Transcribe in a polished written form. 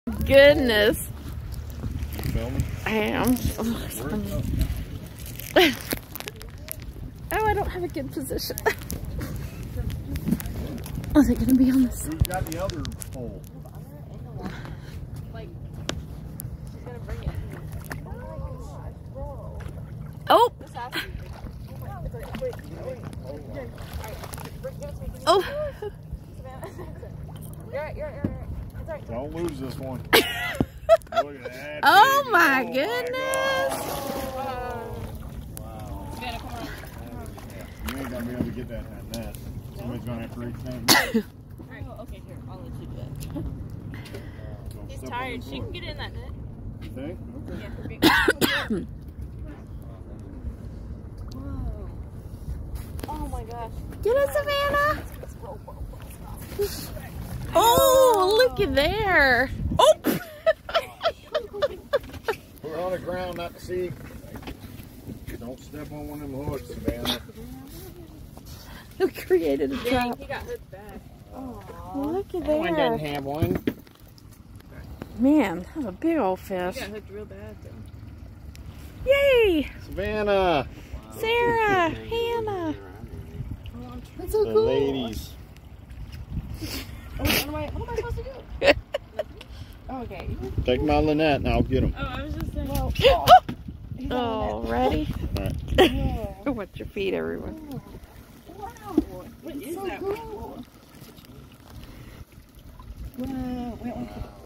Goodness. You filming? I am. Oh, it's funny. Oh, I don't have a good position. Oh, is it going to be on this? Who's got the other pole? Oh! Oh! Don't lose this one. Look at that. Oh my goodness! Wow. You ain't gonna be able to get that net. Somebody's gonna have to reach that. Oh, okay, here, I'll let you do it. He's tired. She can get in that net. You think? Okay. Yeah. Whoa. Oh my gosh. Get it, Savannah! Oh, look at there! Oh! We're on the ground, not the sea. Don't step on one of them hooks, Savannah. Who created a Dang, trap? he got hooked back. Oh. Look at That one doesn't there. have one. Man, that's a big old He fish. got hooked real bad though. Yay! Savannah. Sarah, Hannah. That's so The cool. ladies. Oh, what am I supposed to do? Oh, okay. Take them out of the net and I'll get them. Oh, I was just saying. Well, Oh, ready? whoa. Watch your feet, everyone. Wow. What is that? Cool. Wow. Wait,